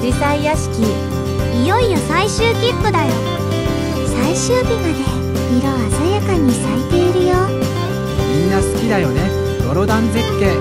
紫陽花屋敷。 いよいよ最終切符だよ。最終日まで色鮮やかに咲いているよ。 みんな好きだよね、泥団絶景。